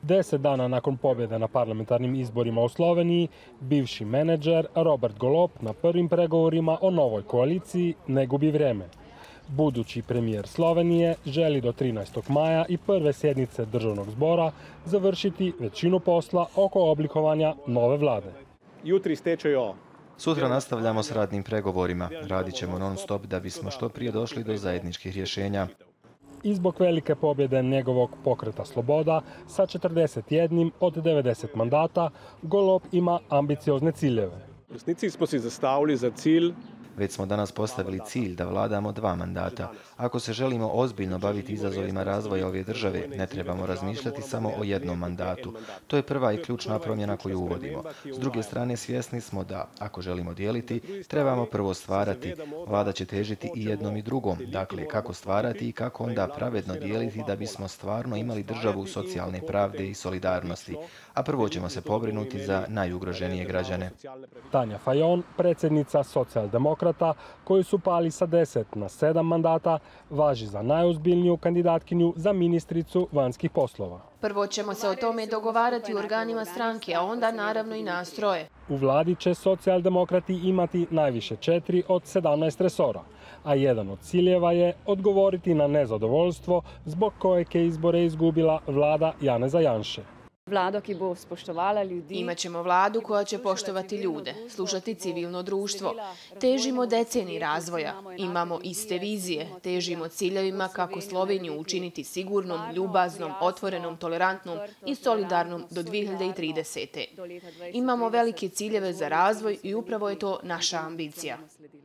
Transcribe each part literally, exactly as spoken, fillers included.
Deset dana nakon pobjede na parlamentarnim izborima u Sloveniji, bivši menadžer Robert Golob na prvim pregovorima o novoj koaliciji ne gubi vrijeme. Budući premijer Slovenije želi do trinaestog maja i prve sjednice državnog zbora završiti većinu posla oko oblikovanja nove vlade. Jutri stečejo. Sutra nastavljamo s radnim pregovorima. Radit ćemo non stop da bismo što prije došli do zajedničkih rješenja. I zbog velike pobjede njegovog pokreta Sloboda sa četrdeset jedan od devedeset mandata, Golob ima ambiciozne ciljeve. V resnici smo si zastavili za cilj. Već smo danas postavili cilj da vladamo dva mandata. Ako se želimo ozbiljno baviti izazovima razvoja ove države, ne trebamo razmišljati samo o jednom mandatu. To je prva i ključna promjena koju uvodimo. S druge strane, svjesni smo da, ako želimo dijeliti, trebamo prvo stvarati. Vlada će težiti i jednom i drugom. Dakle, kako stvarati i kako onda pravedno dijeliti da bismo stvarno imali državu socijalne pravde i solidarnosti. A prvo ćemo se pobrinuti za najugroženije građane. Tanja Fajon, predsjednica Socijaldemokrata, koji su pali sa deset na sedam mandata, važi za najozbiljniju kandidatkinju za ministricu vanjskih poslova. Prvo ćemo se o tome dogovarati u organima stranke, a onda naravno i nas troje. U vladi će socijaldemokrati imati najviše četiri od sedamnaest resora, a jedan od ciljeva je odgovoriti na nezadovoljstvo zbog kojeg je izbore izgubila vlada Janeza Janše. Vlado, ki bo spoštovala ljudi. Imaćemo vladu koja će poštovati ljude, slušati civilno društvo. Težimo deceniji razvoja. Imamo iste vizije. Težimo ciljevima kako Sloveniju učiniti sigurnom, ljubaznom, otvorenom, tolerantnom i solidarnom do dvije hiljade tridesete. Imamo velike ciljeve za razvoj i upravo je to naša ambicija.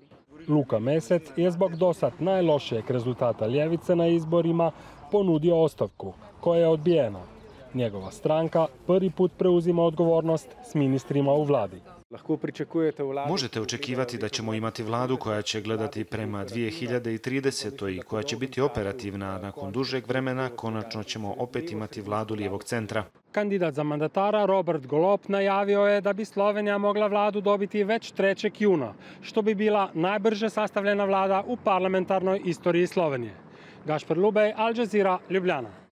Luka Mesec je zbog dosad najlošijeg rezultata ljevice na izborima ponudio ostavku, koja je odbijena. Njegova stranka prvi put preuzima odgovornost s ministrima u vladi. Možete očekivati da ćemo imati vladu koja će gledati prema dvije hiljade tridesetoj i koja će biti operativna. Nakon dužeg vremena konačno ćemo opet imati vladu lijevog centra. Kandidat za mandatara Robert Golob najavio je da bi Slovenija mogla vladu dobiti već trećeg juna, što bi bila najbrže sastavljena vlada u parlamentarnoj istoriji Slovenije. Gašper Lubej, Al Jazeera, Ljubljana.